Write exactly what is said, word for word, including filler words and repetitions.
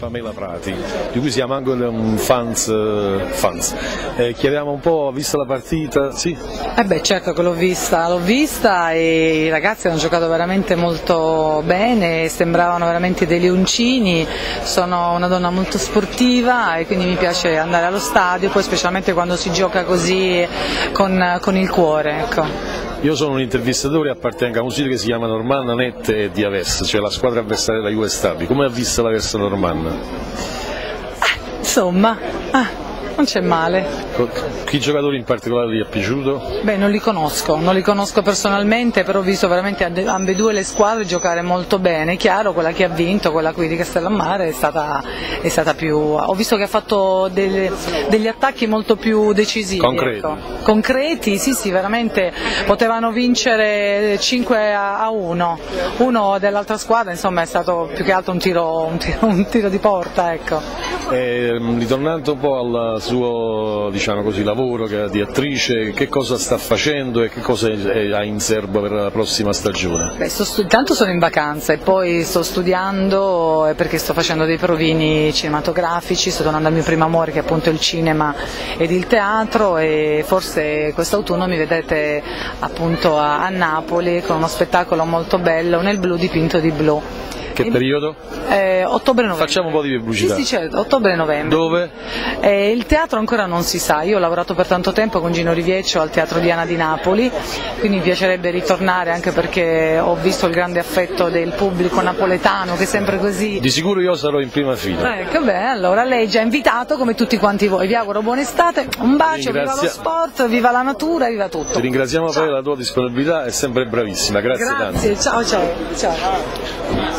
Pamela Prati, di cui siamo anche un fans. fans. Eh, chiediamo un po', vista la partita? Sì? Eh beh, certo che l'ho vista, l'ho vista e i ragazzi hanno giocato veramente molto bene, sembravano veramente dei leoncini, sono una donna molto sportiva e quindi mi piace andare allo stadio, poi specialmente quando si gioca così con, con il cuore. Ecco. Io sono un intervistatore e appartengo a un sito che si chiama Normanna Net e di Aversa, cioè la squadra avversaria della Juve Stabili. Come ha visto l'Aversa Normanna? Ah, insomma, ah, non c'è male. Che giocatori in particolare gli è piaciuto? Beh, non li conosco, non li conosco personalmente, però ho visto veramente ambedue le squadre giocare molto bene. Chiaro, quella che ha vinto, quella qui di Castellammare è stata, è stata più... Ho visto che ha fatto delle, degli attacchi molto più decisivi. Concreti. Ecco. Concreti, sì sì, veramente potevano vincere cinque a uno. Uno dell'altra squadra, insomma, è stato più che altro un tiro, un tiro, un tiro di porta, ecco. E, ritornando un po' al suo, diciamo così, lavoro di attrice, che cosa sta facendo e che cosa ha in serbo per la prossima stagione? Beh, sto intanto sono in vacanza e poi sto studiando perché sto facendo dei provini cinematografici, sto tornando al mio primo amore che è appunto il cinema ed il teatro, e forse quest'autunno mi vedete appunto a, a Napoli con uno spettacolo molto bello, Nel blu dipinto di blu. Che periodo? Eh, ottobre-novembre. Facciamo un po' di pubblicità. Sì, sì, certo, ottobre-novembre. Dove? Eh, il teatro ancora non si sa, io ho lavorato per tanto tempo con Gino Rivieccio al Teatro Diana di Napoli, quindi mi piacerebbe ritornare anche perché ho visto il grande affetto del pubblico napoletano che è sempre così. Di sicuro io sarò in prima fila. Ecco, beh, allora lei è già invitato come tutti quanti voi, vi auguro buona estate, un bacio, viva lo sport, viva la natura, viva tutto. Ti ringraziamo per la tua disponibilità, è sempre bravissima, grazie, grazie tanto. Ciao ciao. Ciao.